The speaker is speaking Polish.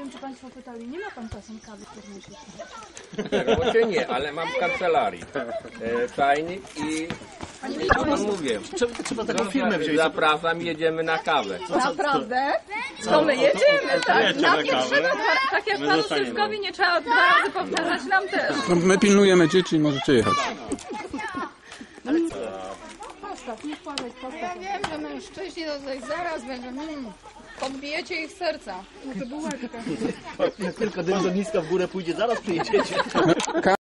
wiem, czy państwo pytali, nie ma pan czasem kawy w termosie? Robocie nie, ale mam w kancelarii czajnik i pan mówię. Trzeba taką firmę wziąć. Zapraszam, jedziemy na kawę. Naprawdę? To my jedziemy, tak? Nam nie trzeba, tak jak panu Sylwkowi nie trzeba 2 razy powtarzać, nam też. No, my pilnujemy dzieci, możecie jechać. Postaw, nie wkładaj, postaw. Ja wiem, że mężczyźni to tutaj zaraz będą, podbijecie ich serca. No to bułeczka. Jak tylko dym z ogniska w górę pójdzie, zaraz przyjedziecie.